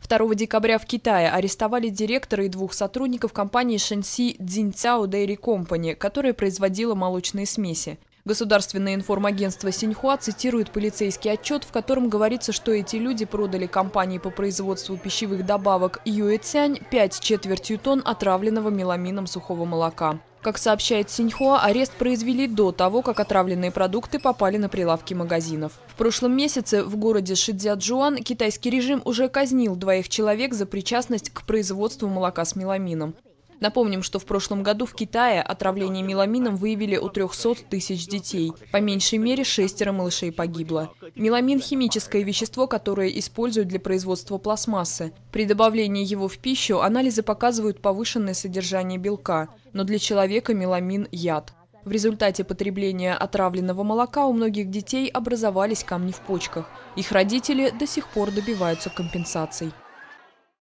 2 декабря в Китае арестовали директора и 2 сотрудников компании Shenxi Jinqiao Dairy Company, которая производила молочные смеси. Государственное информагентство Синьхуа цитирует полицейский отчет, в котором говорится, что эти люди продали компании по производству пищевых добавок Юэцянь 5,25 тонн отравленного меламином сухого молока. Как сообщает Синьхуа, арест произвели до того, как отравленные продукты попали на прилавки магазинов. В прошлом месяце в городе Шицзячжуан китайский режим уже казнил 2 человек за причастность к производству молока с меламином. Напомним, что в прошлом году в Китае отравление меламином выявили у 300 тысяч детей. По меньшей мере 6 малышей погибло. Меламин – химическое вещество, которое используют для производства пластмассы. При добавлении его в пищу анализы показывают повышенное содержание белка, но для человека меламин – яд. В результате потребления отравленного молока у многих детей образовались камни в почках. Их родители до сих пор добиваются компенсаций.